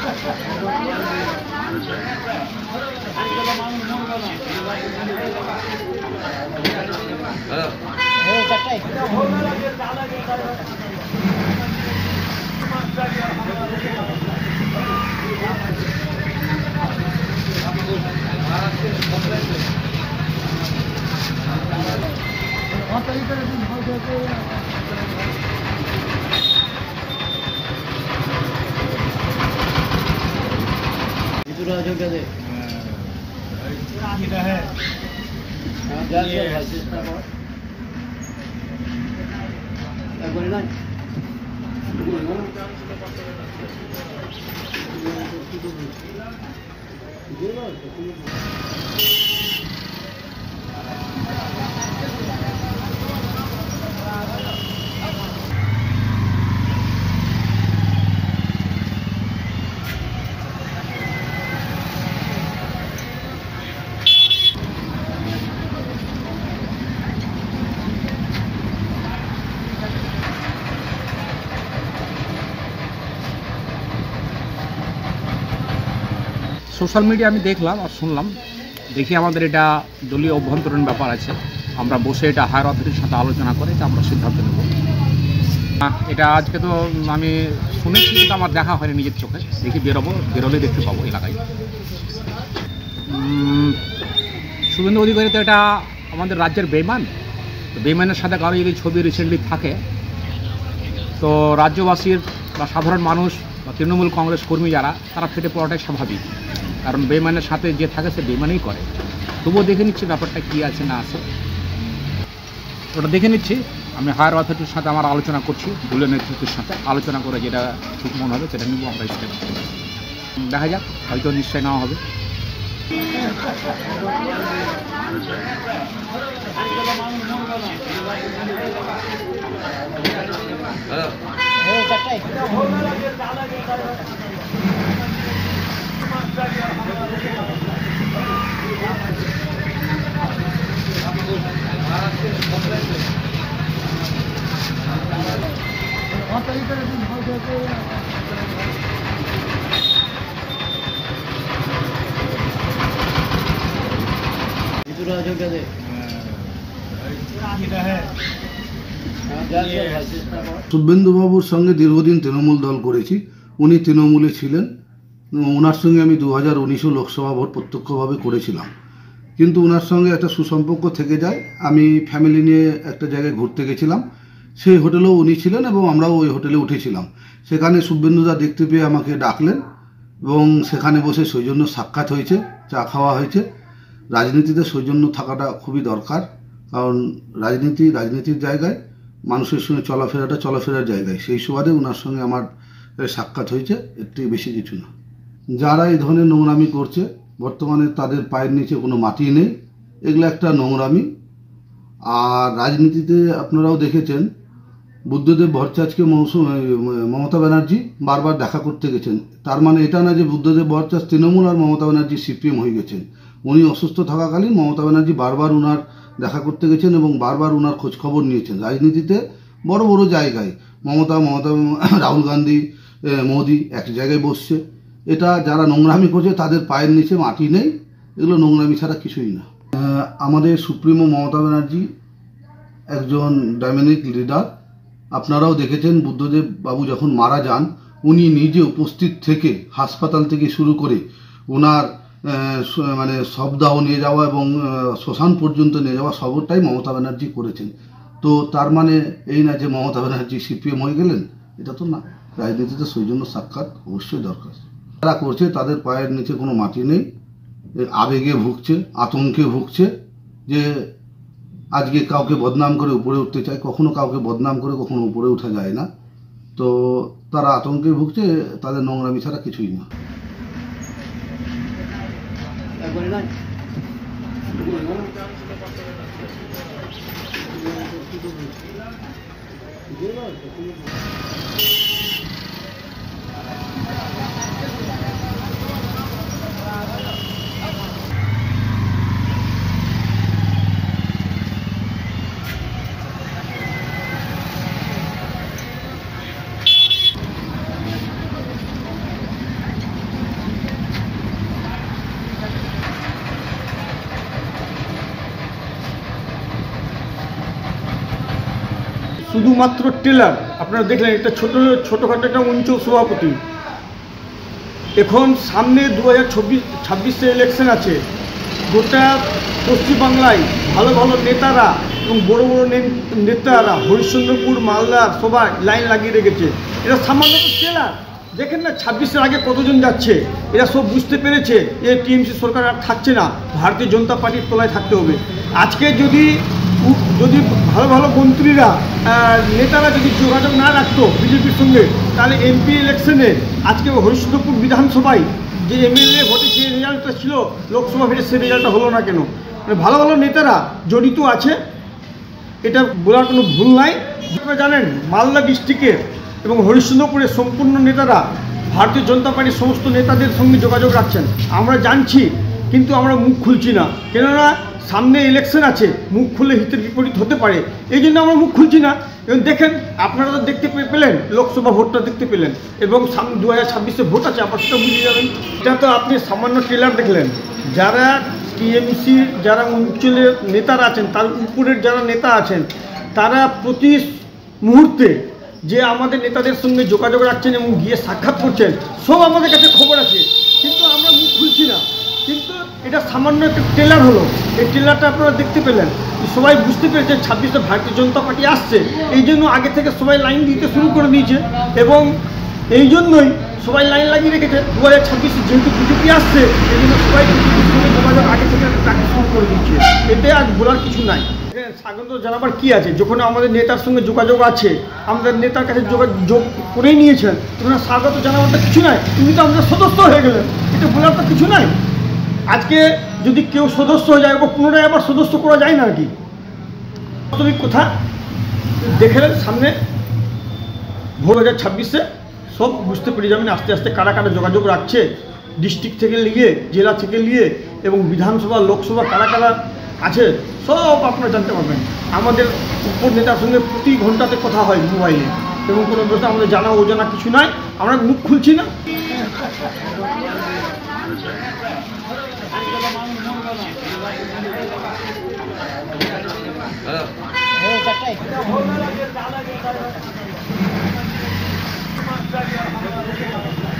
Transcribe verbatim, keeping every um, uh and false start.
Social media আমি দেখলাম আর শুনলাম, দেখি আমাদের এটা দলীয় অভ্যন্তরীণ ব্যাপার আছে, আমরা বসে এটা হায়ার অথরিটির সাথে আলোচনা করে এটা আমরা সিদ্ধান্ত নেব। এটা আজকে তো আমি শুনেছি কিন্তু আমার দেখা হয়নি নিজের চোখে, দেখি বেরোবো, বেরোলে দেখতে পাবো এলাকায়। শুভেন্দু অধিকারী তো এটা আমাদের রাজ্যের বেইমান, তো বেইমানের সাথে কারো যদি ছবি রিসেন্টলি থাকে তো রাজ্যবাসীর বা সাধারণ মানুষ বা তৃণমূল কংগ্রেস কর্মী যারা তারা ফেটে পড়াটাই স্বাভাবিক, কারণ বেইমানের সাথে যে থাকে সে বেইমানেই করে। তবুও দেখে নিচ্ছি ব্যাপারটা কী আছে না আছে, ওটা দেখে নিচ্ছি। আমি হায়ার অথরিটির সাথে আমার আলোচনা করছি, দলীয় নেতৃত্বের সাথে আলোচনা করে যেটা ঠিক মনে হবে সেটা নিব আমরা স্টেপ। দেখা যাক, হয়তো নিশ্চয় নেওয়া হবে। শুভেন্দুবাবুর সঙ্গে দীর্ঘদিন তৃণমূল দল করেছি, উনি তৃণমূলে ছিলেন, ওনার সঙ্গে আমি দু হাজার উনিশও লোকসভা ভোট প্রত্যক্ষভাবে করেছিলাম, কিন্তু ওনার সঙ্গে একটা সুসম্পর্ক থেকে যায়। আমি ফ্যামিলি নিয়ে একটা জায়গায় ঘুরতে গেছিলাম, সেই হোটেলেও উনি ছিলেন এবং আমরাও ওই হোটেলে উঠেছিলাম। সেখানে শুভেন্দুদা দেখতে পেয়ে আমাকে ডাকলেন এবং সেখানে বসে সৌজন্য সাক্ষাৎ হয়েছে, চা খাওয়া হয়েছে। রাজনীতিতে সৌজন্য থাকাটা খুবই দরকার, কারণ রাজনীতি রাজনীতির জায়গায়, মানুষের সঙ্গে চলাফেরাটা চলাফেরার জায়গায়। সেই সুবাদে ওনার সঙ্গে আমার সাক্ষাৎ হয়েছে, এর থেকে বেশি কিছু না। যারা এই ধরনের নোংরামি করছে বর্তমানে তাদের পায়ের নিচে কোনো মাটি নেই, এগুলো একটা নোংরামি। আর রাজনীতিতে আপনারাও দেখেছেন বুদ্ধদেব ভট্টাচার্যকে মমতা ব্যানার্জি বারবার দেখা করতে গেছেন, তার মানে এটা না যে বুদ্ধদেব ভট্টাচার্য তৃণমূল আর মমতা ব্যানার্জি সিপিএম হয়ে গেছেন। উনি অসুস্থ থাকাকালীন মমতা ব্যানার্জি বারবার উনার দেখা করতে গেছেন এবং বারবার উনার খোঁজখবর নিয়েছেন। রাজনীতিতে বড় বড় জায়গায় মমতা মমতা রাহুল গান্ধী মোদি এক জায়গায় বসছে, এটা যারা নোংরামি করছে তাদের পায়ের নিচে মাটি নেই, এগুলো নোংরামি ছাড়া কিছুই না। আমাদের সুপ্রিমো মমতা ব্যানার্জি একজন ডাইনামিক লিডার। আপনারাও দেখেছেন বুদ্ধদেব বাবু যখন মারা যান উনি নিজে উপস্থিত থেকে হাসপাতাল থেকে শুরু করে ওনার মানে শবদাহ নিয়ে যাওয়া এবং শ্মশান পর্যন্ত নিয়ে যাওয়া সবটাই মমতা ব্যানার্জি করেছেন। তো তার মানে এই না যে মমতা ব্যানার্জি সিপিএম হয়ে গেলেন, এটা তো না। রাজনীতিতে সৌজন্য সাক্ষাৎ অবশ্যই দরকার। যারা করছে তাদের পায়ের নিচে কোনো মাটি নেই, আবেগে ভুগছে, আতঙ্কে ভুগছে যে আজকে কাউকে বদনাম করে উপরে উঠতে চায়, কখনো কাউকে বদনাম করে কখনো উপরে উঠা যায় না। তো তারা আতঙ্কে ভুগছে, তাদের নোংরামি ছাড়া কিছুই না। শুধুমাত্র টেলার। আপনারা দেখলেন এটা ছোট ছোটোখাটো একটা অঞ্চল সভাপতি। এখন সামনে দু হাজার চব্বিশ ছাব্বিশে ইলেকশন আছে। গোটা পশ্চিমবাংলায় ভালো ভালো নেতারা এবং বড় বড় নেতারা হরিশ্চন্দ্রপুর মালদার সবাই লাইন লাগিয়ে রেখেছে। এরা সামান্য টেলার। দেখেন না ছাব্বিশের আগে কতজন যাচ্ছে। এরা সব বুঝতে পেরেছে যে টিএমসি সরকার আর থাকছে না, ভারতীয় জনতা পার্টির তলায় থাকতে হবে। আজকে যদি যদি ভালো ভালো মন্ত্রীরা নেতারা যদি যোগাযোগ না রাখতো বিজেপির সঙ্গে, তাহলে এমপি ইলেকশনে আজকে হরিশ্চন্দ্রপুর বিধানসভায় যে এমএলএ ভোটে যে রেজাল্টটা ছিল লোকসভা ভোটে সেই রেজাল্টটা হলো না কেন? মানে ভালো ভালো নেতারা জড়িত আছে, এটা বলার কোনো ভুল নাই। আপনারা জানেন মালদা ডিস্ট্রিক্টের এবং হরিশ্চন্দ্রপুরের সম্পূর্ণ নেতারা ভারতীয় জনতা পার্টির সমস্ত নেতাদের সঙ্গে যোগাযোগ রাখছেন। আমরা জানছি, কিন্তু আমরা মুখ খুলছি না, কেননা সামনে ইলেকশন আছে, মুখ খুলে হিতের বিপরীত হতে পারে, এই জন্য আমরা মুখ খুলছি না। এবং দেখেন আপনারা তো দেখতে পেলেন লোকসভা ভোটটা দেখতে পেলেন, এবং সামনে দু হাজার ছাব্বিশে ভোট আছে, আপনার সেটা বুঝে যাবেন। এটা তো আপনি সামান্য ট্রেলার দেখলেন। যারা টিএমসির যারা অঞ্চলের নেতারা আছেন, তার উপরের যারা নেতা আছেন, তারা প্রতি মুহূর্তে যে আমাদের নেতাদের সঙ্গে যোগাযোগ রাখছেন এবং গিয়ে সাক্ষাৎ করছেন, সব আমাদের কাছে খবর আছে, কিন্তু আমরা মুখ খুলছি না। কিন্তু এটা সামান্য একটা ট্রেলার হলো। এই ট্রেলারটা আপনারা দেখতে পেলেন, সবাই বুঝতে পেরেছেন ছাব্বিশে ভারতীয় জনতা পার্টি আসছে, এই জন্য আগে থেকে সবাই লাইন দিতে শুরু করে দিয়েছে, এবং এই জন্যই সবাই লাইন লাগিয়ে রেখেছে। দু হাজার ছাব্বিশে যেহেতু বিজেপি আসছে, এই জন্য সবাই বিজেপির সঙ্গে যোগাযোগ আগে থেকে রাখতে শুরু করে দিচ্ছে। এতে আর বলার কিছু নাই। স্বাগত জানাবার কি আছে? যখন আমাদের নেতার সঙ্গে যোগাযোগ আছে, আমাদের নেতার কাছে যোগাযোগ করেই নিয়েছেন, তখন স্বাগত জানাবারটা কিছু নাই। তুমি তো আমাদের সদস্য হয়ে গেলেন, এটা বলার তো কিছু নাই। আজকে যদি কেউ সদস্য হয়ে যায়, পুনরায় আবার সদস্য করা যায় না আর কি। বাস্তবিক কথা দেখলেন সামনে ভোট দু হাজার ছাব্বিশে সব বুঝতে পেরে যাবেন আস্তে আস্তে কারা কারা যোগাযোগ রাখছে, ডিস্ট্রিক্ট থেকে নিয়ে, জেলা থেকে নিয়ে, এবং বিধানসভা লোকসভা কারা কারা আছে, সব আপনারা জানতে পারবেন। আমাদের উপর নেতার সঙ্গে প্রতি ঘন্টাতে কথা হয় মোবাইলে, এবং কোনো ব্যাপারে আমাদের জানা অজানা কিছু নাই, আমরা মুখ খুলছি না। হ্যাঁ